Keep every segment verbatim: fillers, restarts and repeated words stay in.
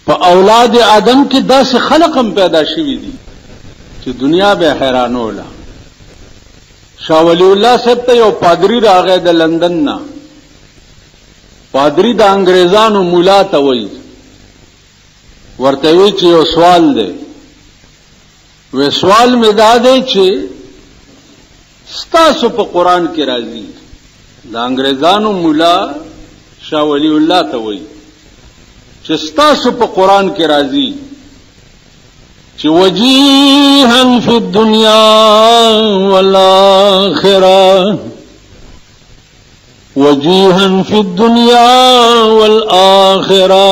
په اولاد آدم کې داسې خلق هم پیدا شوي دي چې دنیا به حیرانوله. شاه ولی الله صاحب ته یو پادری راغی د لندن نه. پادری د انګریزانو مولا ته وایي، ورته وی چې یو سوال دی. وی سوال مې دا دی چې ستاسو په قرآن کې راځي. د انګریزانو مولا شاه ولی الله ته وایي چې ستاسو په قرآن کې راځي چې وجیها فی الدنیا والآخرہ، وجیها فی الدنیا والآخرہ.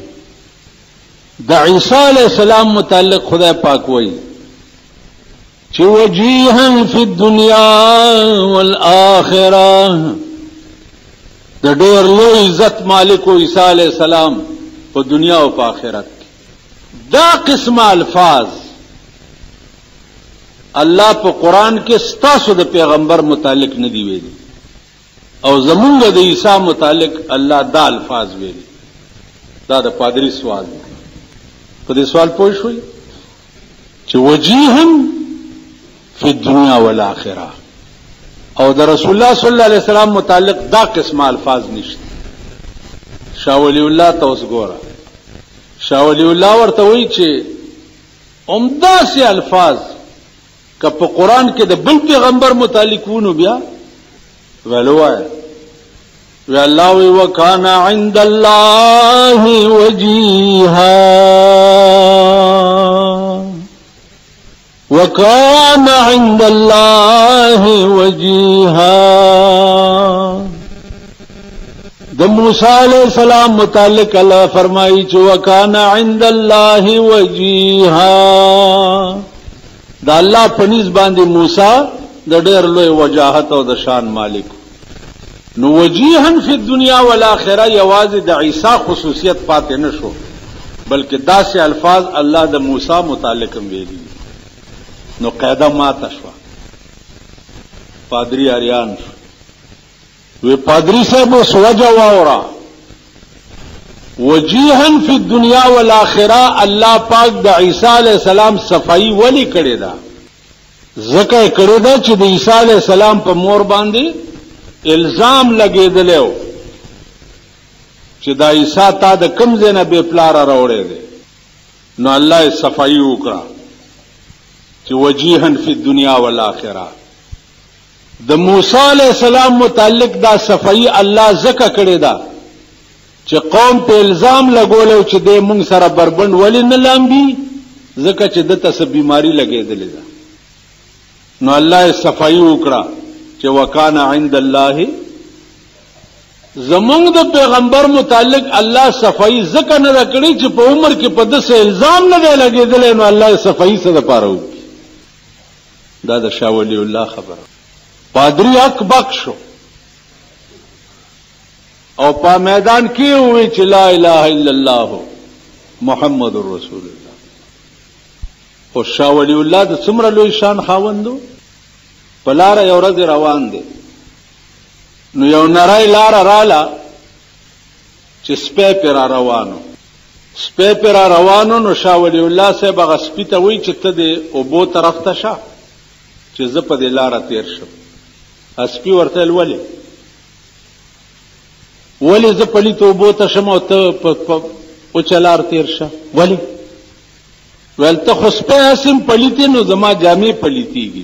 د عیسی علیہ السلام متعلق خدای پاک وایي چې وجیها فی الدنیا والآخرہ، د ډېر لوی عزت مالک عیسی علیہ السلام په دنیا او په آخرت. دا قسم الفاظ الله په قرآن کې ستاسو د پیغمبر متعلق نه دی ویلي، او زمونږ د عیسی متعلق الله دا الفاظ ویلي. دا د پادری سوال دی. په دې سوال پوه شوي چې وجیها فی الدنیا والآخرہ، او د رسول الله صلی الله علیه وسلم متعلق دا قسم الفاظ نشته. شاه ولی الله ته اوس ګوره، شاه ولی الله ورته وایي چې عمده سي الفاظ که په قرآن کې د بل پیغمبر متعلق وونو بیا ویلو وایي. وی الله وی وکانا عند الله وجیها، وکانا عند الله وجیها. د موسی علیہ السلام متعلق الله فرمایي چې وکانا عند الله وجیها. د الله پنځ باندې موسی د ډېر لوی وجاهت او د شان مالک. نو وجیها فی الدنیا والآخرہ یوازې د عیسی خصوصیت پاتې نشو، بلکې داسې الفاظ الله د موسی متعلق هم ویلي. نو قاعده ماته شوه. پادری اریان شو. وی پادری صاحب اوس وجه واوره. وجیها فی الدنیا والآخرہ الله پاک د عیسی علیہ السلام صفائی ولی کړی دا، ځکه یې کړی دا چې د عیسی علیہ السلام په مور باندې الزام لګېدلی چې دا عیسی تا د کوم ځای نه بې پلاره راوړی دی. نو الله یې صفائی وکړه چې وجیها فی الدنیا والآخرہ. د موسی علیہ السلام متعلق دا صفائی الله ځکه کړی دا چې قوم په الزام لګولو چې د مونږ سره بربند ولی نه لامبي، ځکه چې دته څه بیماری لګېدلې ده. نو الله یې صفائی وکړه چې وکانا عند الله. زمونږ د پیغمبر متعلق الله صفائی ځکه نه کړی چې په عمر کې په دسه الزام نه دی لګېدلی، نو الله یې صفائی څه دپاره وکړي. دا د شاه ولی الله خبره. پادری اک بک شو او په میدان کې وی چې لا اله الا الله محمد رسول الله. او شاه ولی الله د څومره لوی شان خاوندو. په لاره یو ورځ روان دی، نو یو نری لاره راله چې سپی پې را روانو. سپی پې را روانو نو شاه ولی الله صاحب هغه سپي ته وایي چې ته د اوبو طرف ته شه چې زه په دې لاره تیر شم. سپي ورته ویل ولې ولې زه پلیت اوبو ته شم او ته په اوچه لار تیر شه؟ ولې؟ ویل ته خو سپی هسې هم پلیتې، نو زما جامې پلیتېږي.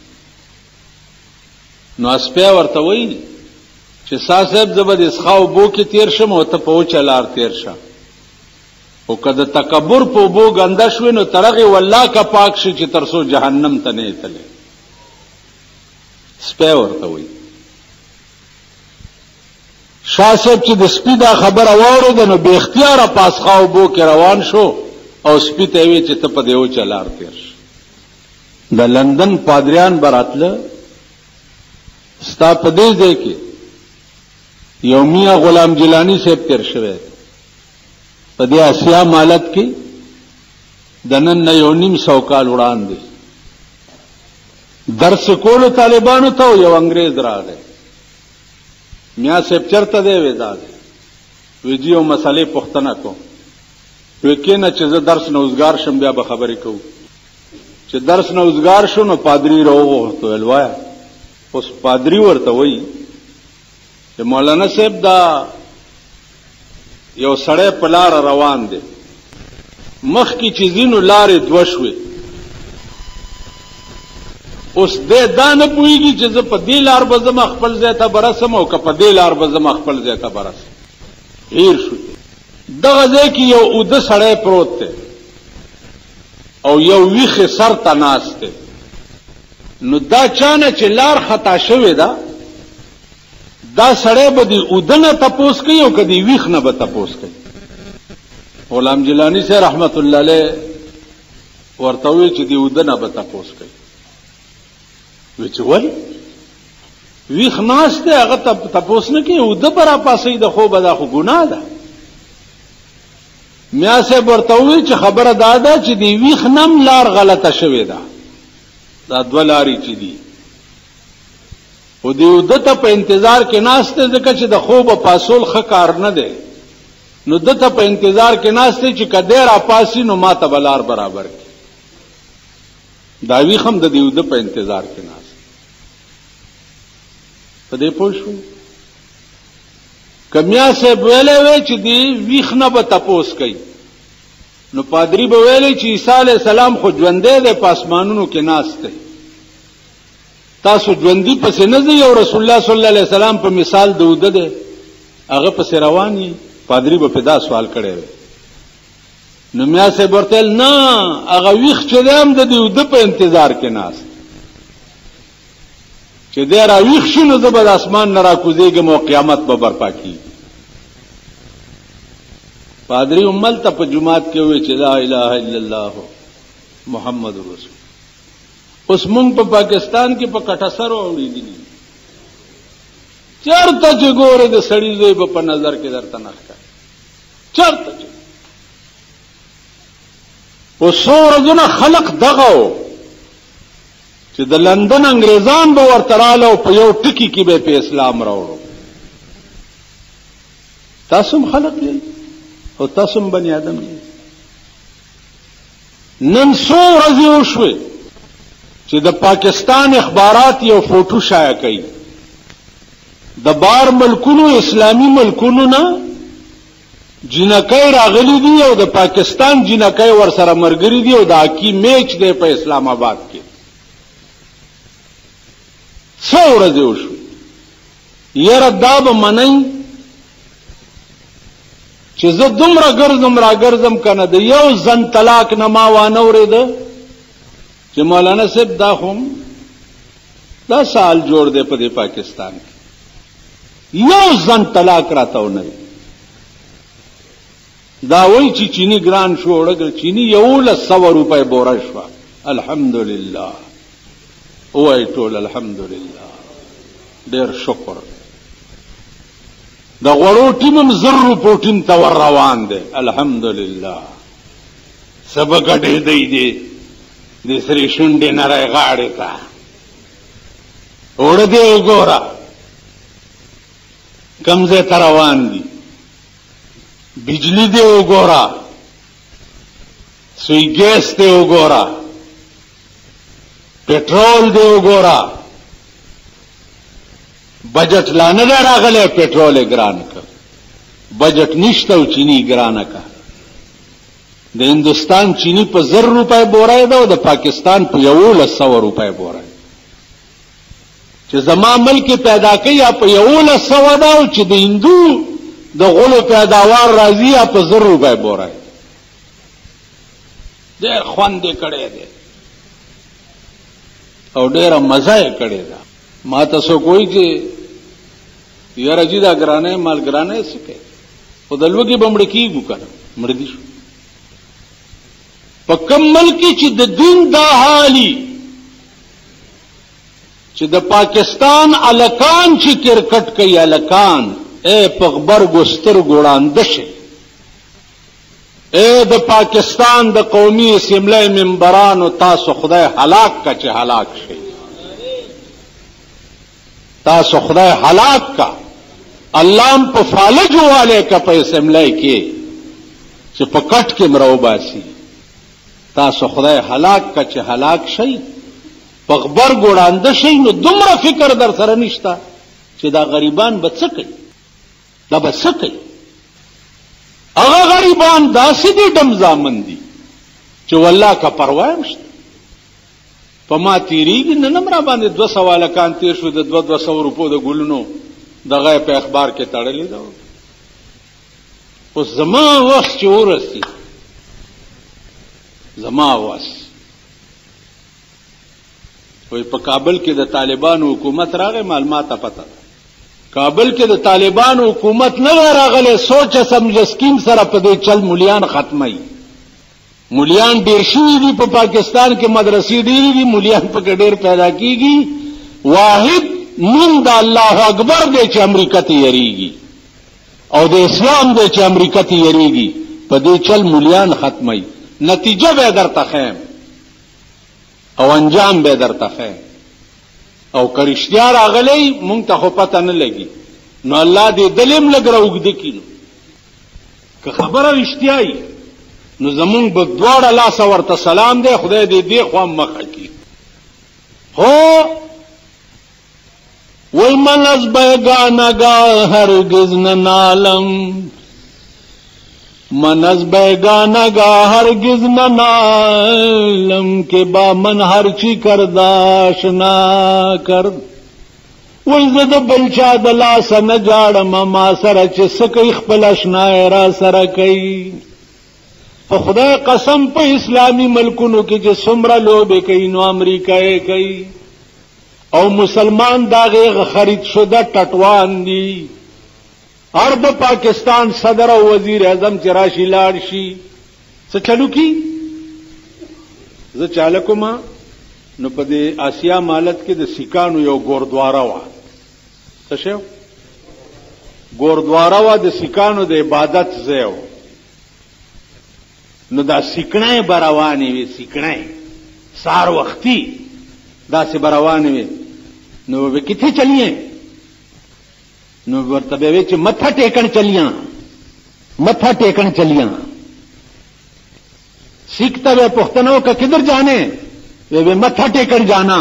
نو سپی ورته وایي چې سا صاحب زه به د څښا اوبو کې تیر شم او ته په اوچه لار تیر شه. خو که د تکبر په اوبو ګنده شوې نو تر هغې والله که پاک شي چې تر څو جهنم ته نه یې تللی. سپی ورته وایي. شاه صاحب چې د سپي دا خبره واورېده نو بې اختیاره په اسخا اوبو کې روان شو او سپي ته یې ویې چې ته په دې اوچه لار تیر شه. د لندن پادریان به راتله، ستا په دې ځای کې یو میاں غلام جیلانی صاحب تیر شوی په دې اسیا مالت کې د نن نه یو نیم سو کال وړاندې درس کولو طالبانو ته یو انګریز راغی. میاں صاحب چرته دی؟ وی دا دی. وی جی یو مسئلې پوښتنه کوم. وکینه چې زه درس نه اوزګار شم بیا به خبرې کوو. چې درس نه اوزګار شو نو پادری راوغوښته ویل وایه. اوس پادری ورته وایي چې مولانا صاحب دا یو سړی په لاره روان دی، مخکې چې ځینو لارې دوه شوې، اوس دی دا نه پوهېږي چې زه په دې لار به زما خپل ځای ته به رسم او که په دې لار به زما خپل ځای ته به رسم. هیر شو. دغه ځای کې یو اوده سړی پروت دی او یو ویښې سر ته ناست دی. نو دا چانه چې لار خطا شوې ده، دا سړی به د اوده نه تپوس کوي او که د ویښ نه به تپوس کوي. غلام جیلانی صاحب رحمت الله علیه ورته وویل چې د اوده نه به تپوس کوي. وی چې ولې ویښ ناست دی هغه تپوس نه کوي، اوده به راپاسوي د خوبه، دا خو ګناه ده. میا صاحب ورته وویل چې خبره دا ده چې د ویښ نم لار غلطه شوې ده، دا دوه لارې چې دي او د اوده ته په انتظار کې ناست دی ځکه چې د خوبه پاسول ښه کار نه دی. نو ده ته په انتظار کې ناست دی چې که دی راپاسي نو ما ته به لار برابر کړي. دا ویښ هم د دې اوده په انتظار کې ناست. په دې پوه شوئ؟ که میا صاحب ویلی وی چې دې ویښ نه به تپوس کوي، نو پادري به ویلی چې عیسی علیه السلام خو ژوندی دی په اسمانونو کې ناست دی، تاسو ژوندي پسې نه ځئ او رسول الله صلی الله علیه وسلم په مثال د اوده دی هغه پسې روان یي. پادري به په دا سوال کړی وی. نو میا صاحب ورته ویل نه، هغه ویښ چې دی هم د دې اوده په انتظار کې ناست، چې دی را ویښ شي نو زه به د اسمان نه راکوزېږم او قیامت به برپا کېږي. پادري هملته په جومات کې وویل چې لا اله الا الله محمد رسول. اوس مونږ په پاکستان کې په کټه سر واوړېدلي، چېرته چې ګورې د سړي زوی به په نظر کې درته نه ښکاري، چېرته چې اوس څو ورځونه خلق دغه و چې د لندن انګریزان به ورته راله او په یو ټکي کې به په اسلام راوړو. تاسو هم خلق یې او تاسو هم بني آدم یې. نن څو ورځې وشوې چې د پاکستان اخبارات یو فوټو شایع کوي د بار ملکونو اسلامی ملکونو نه جنکۍ راغلي دي او د پاکستان جنکۍ ورسره مرګري دي او د هاکي میچ دی په اسلام آباد کې. څو ورځې وشوې. یاره دا به منئ چې زه دومره ګرځم را ګرځم که نه د یو زن طلاق نه ما وانه اورېده چې مولانا صاحب دا خو دا سال جوړ دی په دې پاکستان کې، یو زن طلاق راته ونه وي. دا وایي چې چینی ګران شو، وړه چینی یولس سوه روپۍ بوره شوه. الحمدلله وایي ټول الحمدلله، ډېر شکر. د غوړو ټیم هم زر روپو ټیم ته ور روان دی. الحمدلله سبه ګډېدی دی د سرې شونډې نری غاړې ته. وړه دی وګوره کوم ځای ته روان دي، بجلی دی وګوره، سوی ګیس دی وګوره، پټرول دی وګوره. بجټ لا نه دی راغلی، پټرول یې ګران کړ. بجټ نشته او چینی ګرانه کړه. د هندوستان چینی په زر روپۍ بوره ده او د پاکستان په یولس سوه روپۍ بوره. چې زما ملک پیدا کوي یا په یولس سوه ده او چې د هندو د غلو پیداوار راځي یا په زر روپۍ بوره. ډېر خوند یې کړی دی او ډېره مزه یې کړې ده. ما ته څوک وایي چې یاره جي دا ګرانه مال ګرانه یې څه کوي، خو د لوږې به مړه کېږو که نه، مړه دي شو. په کوم ملک کې چې د دین دا حالي چې د پاکستان الکان چې کرکټ کوي، الکان اے په غبرګو سترګو ړانده شي، اے د پاکستان د قومي اسمبلی ممبرانو تاسو خدای هلاک کا چې هلاک شي، تاسو خدای هلاک کا. الله هم په فالج والے کا په اسمبلی کې چې په کټ کې مرو باسي تاسو خدای هلاک کا چې هلاک شي په خبر ګوړاند شي نو دومره فکر در سره نشتا چې دا غریبان به څه کوي دا به څه کوي هغه غریبان داسې دي ډم زامن دي چې والله کا پروا نشته په ما تیریږي نه نمبر باندې دوه سواله کان تیر شو د دوه دوه سو روپو د ګلونو دغه په اخبار کې تړلې ده اوس زما وخت چې ورسي زما واس وای په کابل کې د طالبانو حکومت راغی معلومات پته کابل کې د طالبانو حکومت نه راغله سوچ سمج سکیم سره په دې چل مولیان ختمي مولیان ډیر شوي دي په پاکستان کې مدرسې ډېرې دي مولیان په کې ډېر پیدا کیږي واحد نوم د الله اکبر دی چې امریکا ته یریږي او د اسلام دی چې امریکا ته یریږي په دې چل مولیان ختمي نتیجه به درته خیم او انجام به درته خیم او کرشتیا راغلی مونږ ته خو پته نه لګي نو الله دې دلیم لګ راوګد کینو که خبره رښتیاي نو زمونږ به دواړه لاس ورته سلام دی خدای دې دې خو مخه کی هو وای من از بیگانگاه هرگز ننالم من از بیگانگاه هرگز ننالم که با من هرچی کرداشنا کرد وای زه د بل چا د لاسه نه جاړم ما سره چې څه کوي خپل اشنا را سره کوي په خدای قسم په اسلامی ملکونو کې چې څومره لوبې کوي نو امریکا یې کوي او مسلمان داغه خرید شده ټټوان دي هر د پاکستان صدر او وزیر اعظم چې راشي لاړ شي څه چلو کی زه چالکوما نو په دې آسیا مالت کې د سیکانو یو ګوردواره و څه شو ګوردواره و د سیکانو د عبادت ځای و نو دا سیکنه بروانې وي سیکنه سار وختي دا سه بروانې وي نو به کته چلیے نو ورته به چې مٿا ټیکن چلیاں مٿا ټیکن چلیاں سیکھتا به پښتنو کا کدھر جانے وی مٿا ټیکن جانا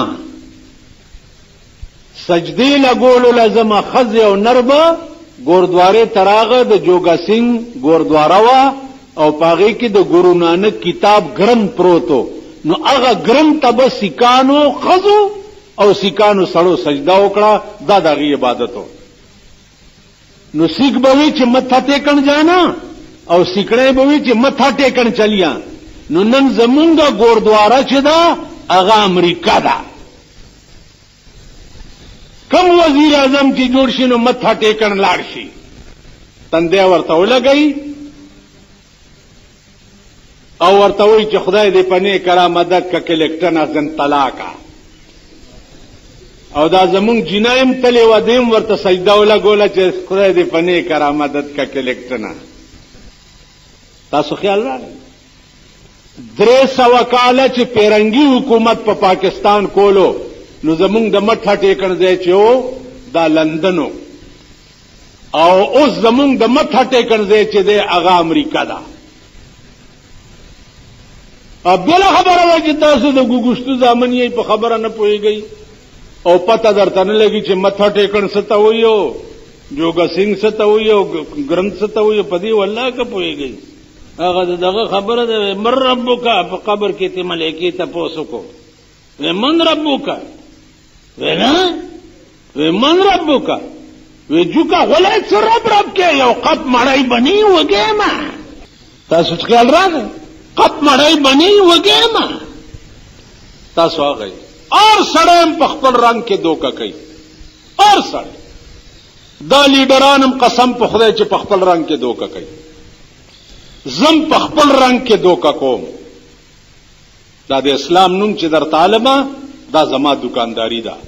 سجدی لګول لازم خز او نرب ګوردواره تراغه د جوګا سنگ ګوردواره وا او پاغي کې د ګورو نانک کتاب ګرن پروتو نو هغه ګرن تب سکانو خزو او سکانو سړو سجدا وکړه دا دغه عبادت و نو سیک بوي چې مٿا ټیکن جانا او سیکړې بوي چې مٿا ټیکن چلیا نو نن زمونږه ګوردواره چې دا هغه امریکا ده کم وزیر اعظم چې جوړ شي نو مٿا ټیکن لاړ شي تندې ورته ولګي او ورته وی چې خدای دې پنه کرا مدد کا کلیکټر ازن طلاقا او دا زمون جنایم تلې و دیم ورته سجده ولا ګوله چې خدای دې پنه کرا مدد کا کلیکټر تاسو خیال راغلی درې سو کاله چې پیرنګي حکومت په پا پاکستان کولو نو زمون د مټه ټیکن ځای چې و دا لندنو او اوس زمون د مټه ټیکن ځای چې دی هغه امریکا ده بل خبره وای چې تاسو د ګوګشتو ځامن یې په خبره نه پويږئ او پته درته نه لګي چې مٿا ټیکن ست وایو جوګا سنگ ست وایو ګرنث ست وایو پدی والله کا پويږئ هغه دغه خبره ده مر ربک په قبر کې ته ملائکه ته پوسو کو من ربک وینا من ربک وی جوکا ولای څه رب رب کې یو قط مړای بنی وګه ما تاسو خیال راغی قط مړای بنی وګه ما تاسو هغه اور سړیم په خپل رنگ کې دوکا کوي اور سړ دا لیډرانم قسم په خدای چې په خپل رنگ کې دوکا کوي زم په خپل رنگ کې دوکا کوم دا د اسلام نوم چې در طالبہ دا زما دکانداری ده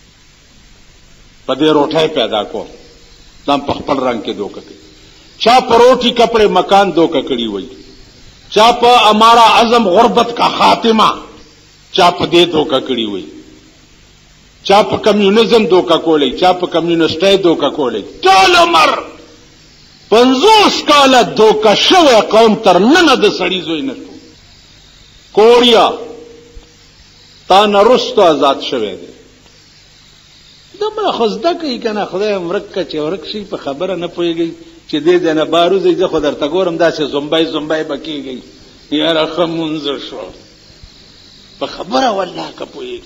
په دې روټه پیدا کو دا په خپل رنگ کې دوکا کوي چا پروټي کپڑے مکان دوکا کړی وای چا په ہمارا عزم غربت کا خاتمہ چا په دې دوکا کړی وای چا په کمیونزم دوکا کولې چا په کمیونستۍ دوکا کولې ټول عمر پنځوس کاله دوکه شوی قوم تر ننه د سړي زوی نه شو. کوریا تا نه رستو آزاد شوی دی. دمه خو زده کوي که نه، خدای مرک که چې ورک شي په خبره نه پوهېږي چې دې ځای نه بهر وځئ. زه خو درته ګورم داسې زمبی زمبی به کېږئ، یاره ښه مونځ شو په خبره والله که پوهېږي.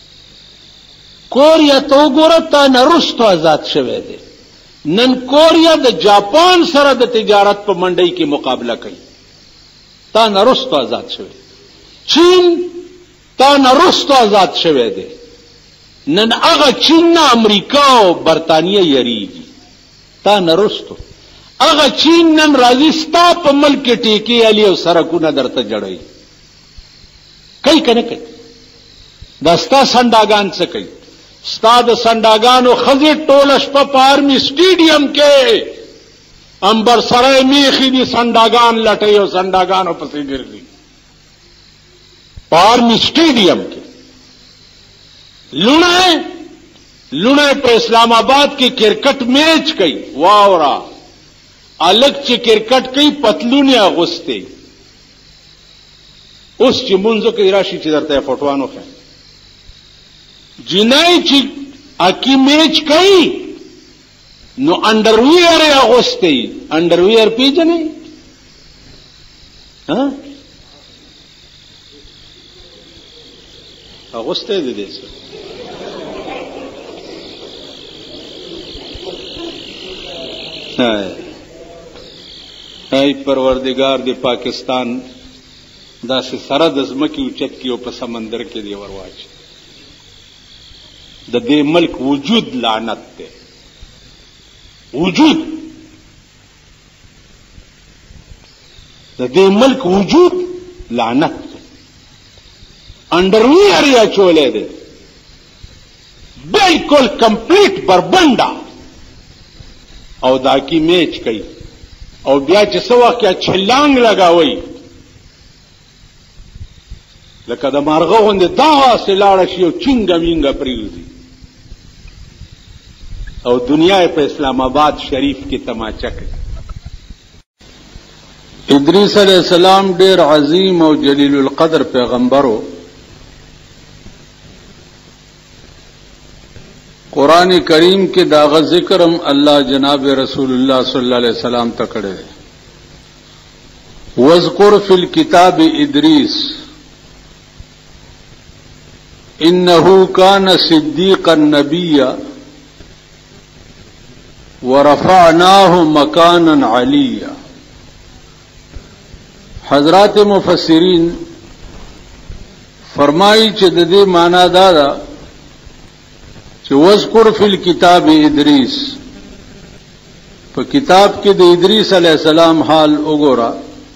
کوریا ته وګوره تا نه رستو آزاد شوی دی. نن کوریا د جاپان سره د تجارت په منډۍ کې مقابله کوي، تا نه رستو آزاد شوی. چین تا نه رستو آزاد شوی دی. نن هغه چین نه امریکا او برطانیه یریږي، تا نه رستو. هغه چین نن راځي ستا په ملک کې ټیکې علي او سرکونه درته جوړوي. کوي که نه کوي؟ دا ستا سنډاګان څه کوي؟ ستا د سنډاګانو ښځې ټوله شپه په آرمي سټیډیم کې امبر سره میخي دي، سنډاګان لټوي او سنډاګانو پسې ګرځي په آرمي سټیډیم کې. لونه لونه په اسلام آباد کې کرکټ میچ کوي، واورا الګ چې کرکټ کوي پتلونی اغوستي. اوس چې مونږ کې راشي چې درته فوټوانو خه جنای چې اکی میچ کوي نو انډرویر اغوستي. انډرویر پیژنې؟ ها اغوستي دي دې څه ای پروردگار دی پاکستان داسې سره د ځمکې اوچت کي او په سمندر کې دی ورواچي. د دې ملک وجود لعنت دی، وجود د دې ملک وجود لعنت دی. انډرویر یا چولې دی بالکل کمپلیټ بربنډا او دا کی میچ کوي او بیا چې څه وخت کې چلانګ لگاوي لکه د مارغه غوندې داسې لاړه شي او چینګه وینګه پرېږدي او دنیا په اسلام آباد شریف کې تماچه کوي. ادریس علیہ السلام ډېر عظیم او جلیل القدر پیغمبرو. قرآن کریم کې داغه ذکرم الله جناب رسول الله صلی الله علیه وسلم ته کړی دی. واذکر فی الکتاب ادریس انه کان صدیقا نبیا ورفعناه مکانا علیا. حضرات مفسرین فرمایي چې د دې معنا دا ده چې واذکر فی الکتاب ادریس، په کتاب کې د ادریس علیہ السلام حال وګوره.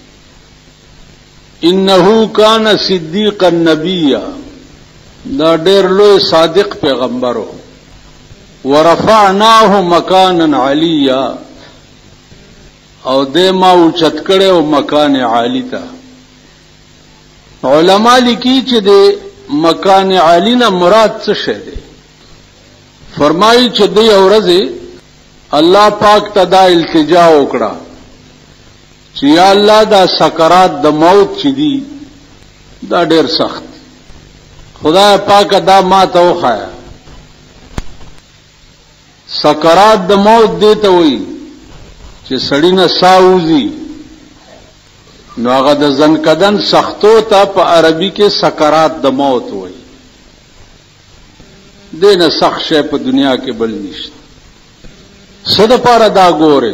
انه کان صدیقا نبیا، دا ډېر لوی صادق پیغمبرو. ورفعناه مکانا علیا، او دې ما اوچت کړو مکان عالی ته. علما لیکي چې د مکان عالی نه مراد څه شی دی. فرمایي چې دې ورځې الله پاک ته دا التجا وکړه چې یا الله دا سکرات د موت چې دي دا ډېر سخت، خدای پاک دا ما ته وخایا. سکرات د موت دې ته وایي چې سړی نه ساه وځي، نو هغه د زنکدن سختو ته په عربي کې سکرات د موت وایي. دینه سخت شی په دنیا کې بل نشته. څه دپاره دا ګورې؟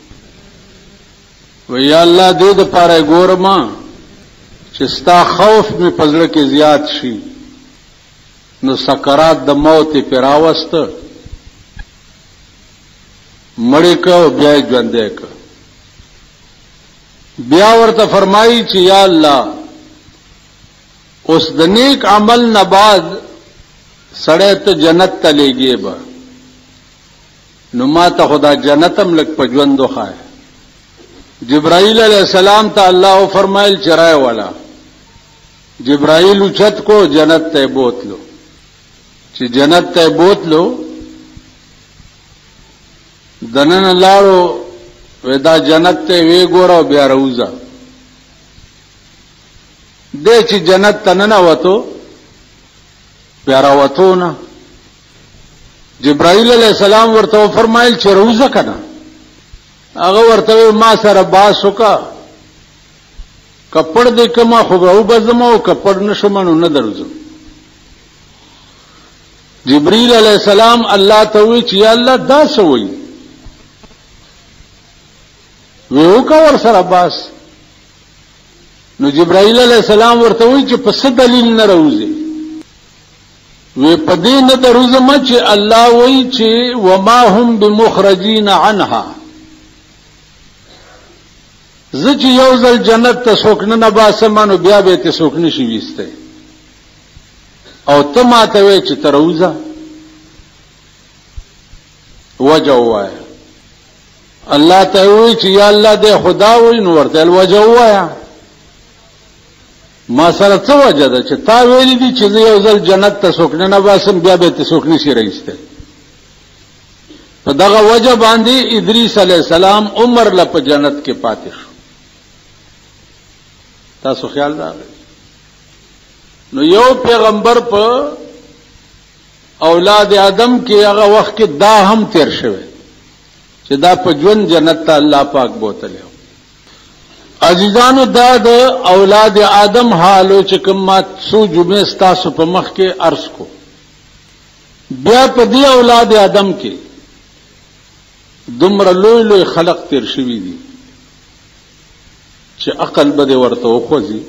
وی یا الله دې دپاره یې ګورم چې ستا خوف مې په زړه کې زیات شي، نو سکرات د موت یې پرې راوسته، مړې که او بیا یې ژوندی که. بیا ورته فرمایي چې یا الله اوس د نیک عمل نه بعد سړی ته جنت ته لېږې به، نو ما ته خدا جنت هم لږ په ژوند وښایه. جبرائیل علیہ السلام ته الله فرمایل چې رای والا. جبرائیل اوچت کو جنت ته بوتلو. چې جنت ته بوتلو دننه لاړو ودا جنت ته وی ګوره بیا روزه دې چې جنت ته نه وته بیا راوته نه جبرائیل علیہ السلام ورته فرمایل چې روزه کنه هغه ورته ما سره باسو کا کپڑ دې کما خو به وبزمو کپڑ نشمنو نه درځو جبرائیل علیہ السلام الله ته وی چې یا الله دا سوي ویو کا ور سره باس نو جبرائیل علیہ السلام ورته وی چې په څه دلیل نه روزي وی پدې نه دروزه مچ الله وی چې وما هم بمخرجین عنها زچ یوزل جنت ته سوکنه نه باسمانو بیا به ته سوکنه شي وسته او ته ماته وی چې تروزه وجه وای الله ته وی چې یا الله دې خدا وی نو ورته وجه وای ما سره څه وجه ده چې تا ویلي دي چې یو ځل جنت ته سوکنه نه باسم بیا به ته سوکنه شي راځته په دغه وجه باندې ادریس علی السلام عمر له په جنت کې پاتې شو تاسو خیال راغی نو یو پیغمبر په اولاد آدم کې هغه وخت کې دا هم تیر شوی چې دا په ژوند جنت ته الله پاک بوتله عزیزانو دا د اولاد آدم حالو چې کوم ما څو جمعې ستاسو په مخ کې عرض کو بیا په دې اولاد آدم کې دومره لوی لوی خلق تیر شوي دي چې عقل به ورته وخوځي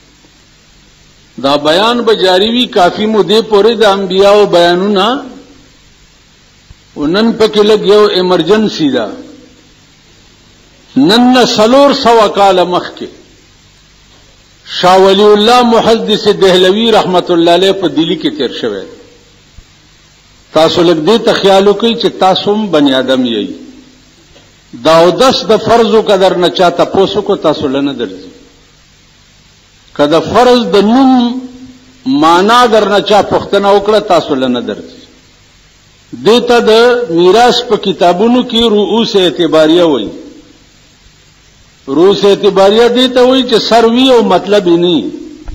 دا بیان به جاری وي کافی مودې پورې د انبیاو بیانونه ونن پکې لګ یو ایمرجنسی ده نن سلور سوا کال مخ کې شاه ولی الله محدث دهلوی رحمت الله علیه په دلی کې تیر شوی تاسو لګ دې ته خیال وکړئ چې تاسو هم بنی آدم یې دا او دس د فرضو قدر نه چاته پوسو کو تاسو لنه درځي کله فرض د نوم معنا در نه چا پښتنه وکړه تاسو لنه درځي دته د میراث په کتابونو کې رؤوس اعتباریه وایي روس اعتباریه دیتا ہوئی چې سروی او مطلب ہی نہیں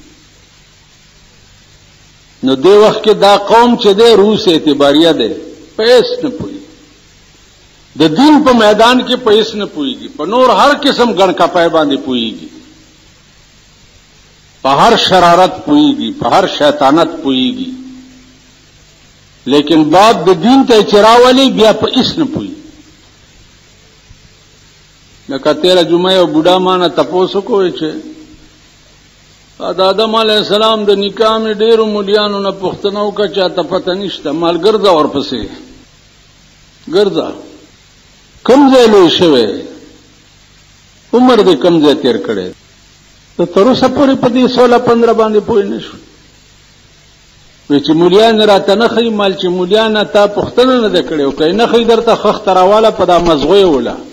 نو دے وقت کې دا قوم چې دے روس اعتباریه دے پیس نه پوي د دین په میدان کې پیس نه پويږي په نور هر قسم ګڼ کا پای باندې پويږي په هر شرارت پويږي په هر شیطانت پويږي لیکن باب د دین ته چراولی بیا په اس نه پوي لکه تیرا جمعه او بوډا مانه تاسو کوی چې د آدم علی السلام د نکاح می ډیرو مليانو نه پښتنو کا چاته پته نشته مال ګرځا ورپسې ګرځا کم ځای لوي شوی عمر دې کم ځای تیر کړي ته تر اوسه پورې په دې سولہ پندرہ باندې پوه نه شو وی چې مليان راته نه خي مال چې مليان ته پښتنه نه کړي او کله نه خي درته خخ تراواله په دا مزغوي ولا